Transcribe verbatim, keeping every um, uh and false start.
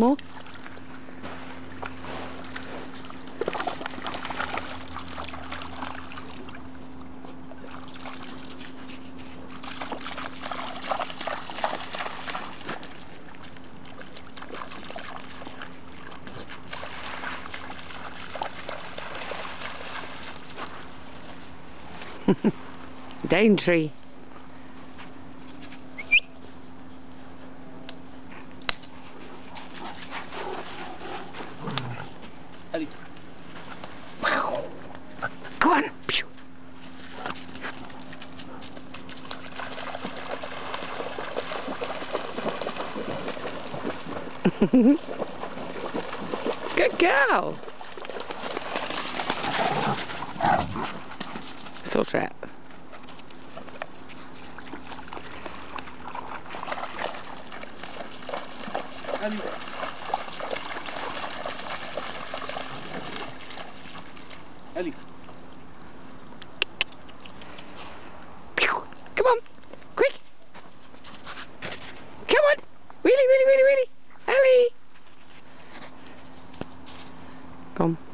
More? Daintree. Ellie. Wow. Go on. Good girl. Saw trap. Ellie. Ellie. Come on, quick. Come on. Really, really, really, really. Ellie. Come.